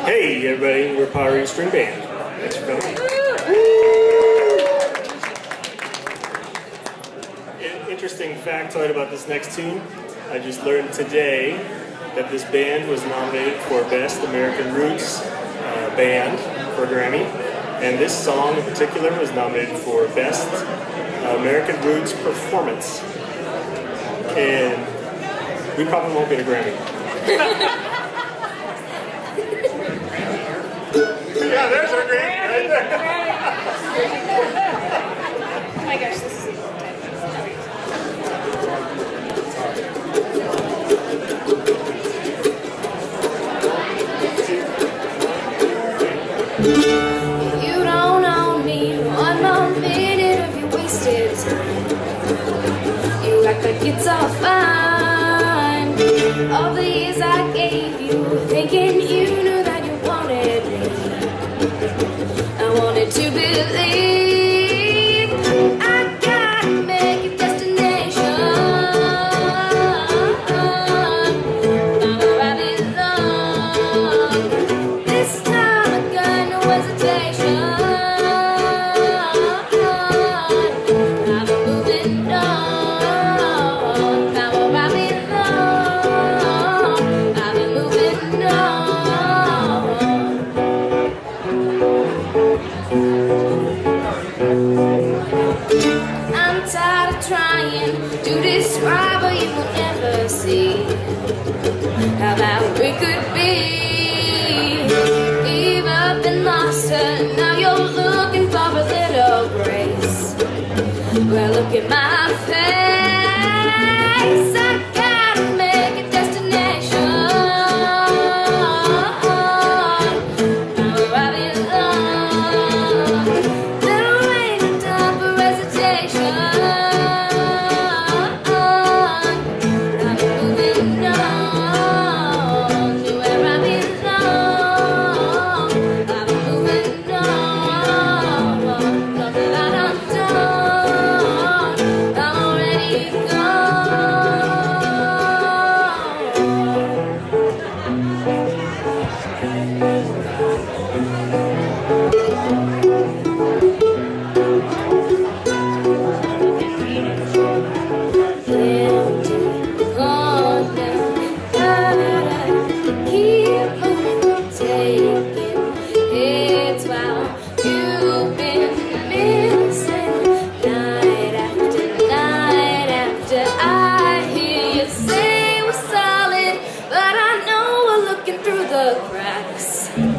Hey everybody, we're Pajarito String Band. Thanks for coming. Interesting factoid about this next tune. I just learned today that this band was nominated for Best American Roots Band for a Grammy. And this song in particular was nominated for Best American Roots Performance. And we probably won't get a Grammy. Yeah, there's our Grammy right there. Oh my gosh, this is You don't owe me one more minute of your wasted time. You act like it's all fine. All the years I gave you, thinking you knew that you wanted me. I wanted to believe I gotta make a destination. Now where I belong. This time I got no hesitation. I've been moving on. Now where I belong. I've been moving on. I'm tired of trying to describe what you will never see. How that we could be. Gave up and lost her. Now you're looking for a little grace. Well, look at my face. I gotta make a destination. Now where I belong. There ain't no time for hesitation. I've been moving on to where I belong. I've been moving on. Nothing that I've done, I'm already through the cracks.